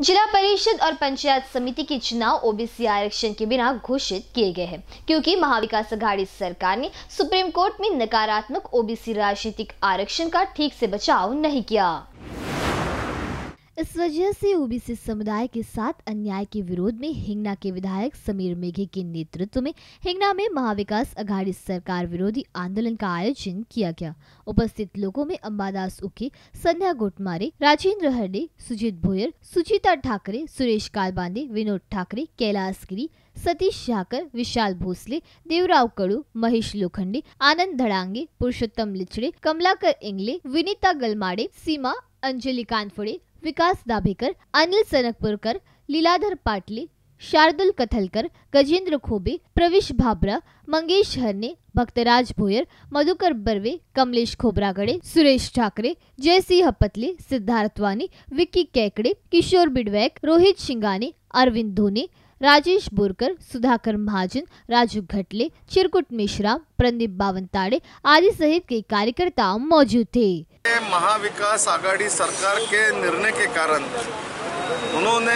जिला परिषद और पंचायत समिति के चुनाव ओबीसी आरक्षण के बिना घोषित किए गए हैं, क्योंकि महाविकास अघाड़ी सरकार ने सुप्रीम कोर्ट में नकारात्मक ओबीसी राजनीतिक आरक्षण का ठीक से बचाव नहीं किया। इस वजह से ओबीसी समुदाय के साथ अन्याय के विरोध में हिंगना के विधायक समीर मेघे के नेतृत्व में हिंगना में महाविकास अघाड़ी सरकार विरोधी आंदोलन का आयोजन किया गया। उपस्थित लोगों में अंबादास उके, संध्या गोटमारे, राजेंद्र हरडे, सुजीत भोयर, सुचिता ठाकरे, सुरेश कालबांदे, विनोद ठाकरे, कैलाश गिरी, सतीश झाकर, विशाल भोसले, देवराव कड़ू, महेश लोखंडे, आनंद धड़ांगे, पुरुषोत्तम लिचड़े, कमलाकर इंगले, विनीता गलमाड़े, सीमा, अंजलि कानफुड़े, विकास दाभेकर, अनिल सनकपुरकर, लीलाधर पाटले, शार्दुल कथलकर, गजेंद्र खोबे, प्रविश भाबरा, मंगेश हरने, भक्तराज भोयर, मधुकर बर्वे, कमलेश खोबरागड़े, सुरेश ठाकरे, जयसिंह पतले, सिद्धार्थ वानी, विक्की कैकड़े, किशोर बिडवैक, रोहित शिंगाने, अरविंद धोने, राजेश बोरकर, सुधाकर महाजन, राजू घटले, चिरकुट मिश्रा, प्रदीप बावनताड़े आदि सहित कई कार्यकर्ता मौजूद थे। महाविकास आघाड़ी सरकार के निर्णय के कारण उन्होंने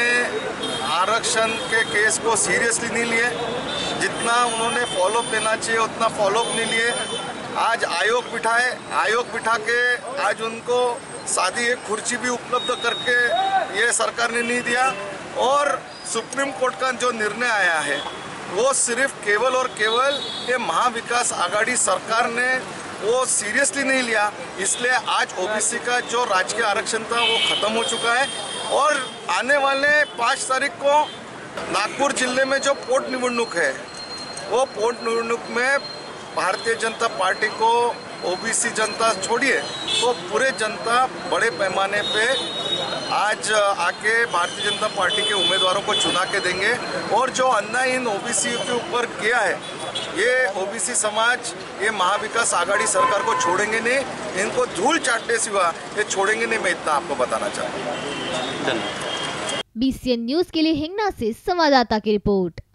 आरक्षण के केस को सीरियसली नहीं लिए, जितना उन्होंने फॉलोअप लेना चाहिए उतना फॉलोअप नहीं लिए। आज आयोग बिठा के आज उनको सादी एक कुर्सी भी उपलब्ध करके ये सरकार ने नहीं दिया। और सुप्रीम कोर्ट का जो निर्णय आया है वो सिर्फ केवल और केवल ये महाविकास आघाड़ी सरकार ने वो सीरियसली नहीं लिया, इसलिए आज ओबीसी का जो राजकीय आरक्षण था वो खत्म हो चुका है। और आने वाले 5 तारीख को नागपुर जिले में जो पोट निवडणूक है वो पोट निवडणूक में भारतीय जनता पार्टी को ओबीसी जनता छोड़िए तो पूरे जनता बड़े पैमाने पे आज आके भारतीय जनता पार्टी के उम्मीदवारों को चुना के देंगे। और जो अन्याय इन ओबीसी के ऊपर किया है ये ओबीसी समाज ये महाविकास आघाड़ी सरकार को छोड़ेंगे नहीं, इनको धूल चाटने सिवा ये छोड़ेंगे नहीं, मैं इतना आपको बताना चाहता हूँ। BCN न्यूज के लिए हिंगना से संवाददाता की रिपोर्ट।